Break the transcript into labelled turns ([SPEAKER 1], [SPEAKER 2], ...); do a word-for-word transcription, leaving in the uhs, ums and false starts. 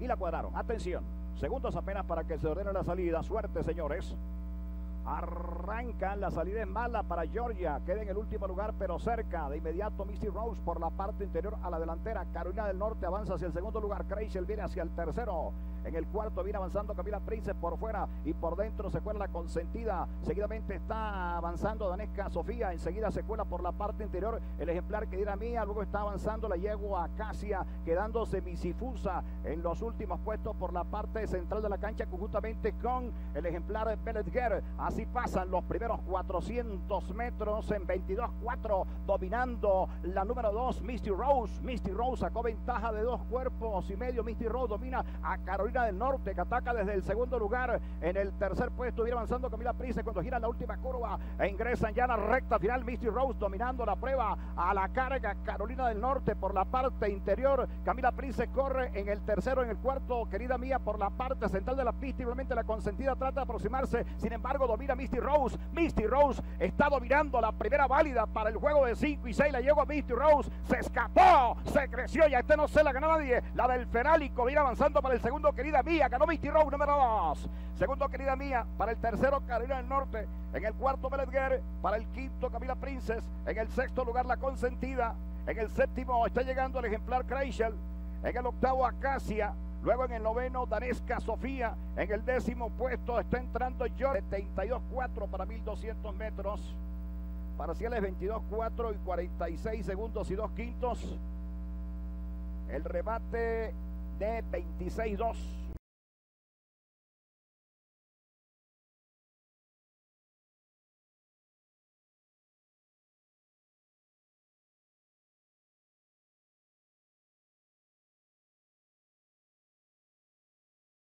[SPEAKER 1] y la cuadraron. Atención, segundos apenas para que se ordene la salida. Suerte, señores. Arrancan, la salida es mala para Georgia, queda en el último lugar pero cerca. De inmediato Misty Rose por la parte interior a la delantera. Carolina del Norte avanza hacia el segundo lugar, Kreisel viene hacia el tercero. En el cuarto viene avanzando Camila Princes por fuera y por dentro se cuela la consentida. Seguidamente está avanzando Danesca Sofía, enseguida se cuela por la parte interior el ejemplar que diera mía. Luego está avanzando la yegua Acacia, quedándose Misifusa en los últimos puestos por la parte central de la cancha, conjuntamente con el ejemplar Belletger. Así pasan los primeros cuatrocientos metros en veintidós cuatro, dominando la número dos, Misty Rose. Misty Rose sacó ventaja de dos cuerpos y medio. Misty Rose domina a Carolina del Norte, que ataca desde el segundo lugar. En el tercer puesto viene avanzando Camila Princes cuando gira la última curva e ingresan ya a la recta final. Misty Rose dominando la prueba a la carga. Carolina del Norte por la parte interior. Camila Princes corre en el tercero, en el cuarto, querida mía, por la parte central de la pista. Igualmente la consentida trata de aproximarse, sin embargo domina Misty Rose. Misty Rose está dominando la primera válida para el juego de cinco y seis. La llegó a Misty Rose, se escapó, se creció, ya este no se la ganó nadie. La del Ferálico viene avanzando para el segundo, querida mía, ganó Misty Rose, número dos. Segundo, querida mía, para el tercero, Carolina del Norte. En el cuarto, Belletger. Para el quinto, Camila Princes. En el sexto lugar, la consentida. En el séptimo está llegando el ejemplar Kreisel. En el octavo, Acacia. Luego en el noveno, Danesca Sofía. En el décimo puesto está entrando Georgia. setenta y dos cuatro para mil doscientos metros. Parciales veintidós cuatro y cuarenta y seis segundos y dos quintos. El remate de veintiséis dos.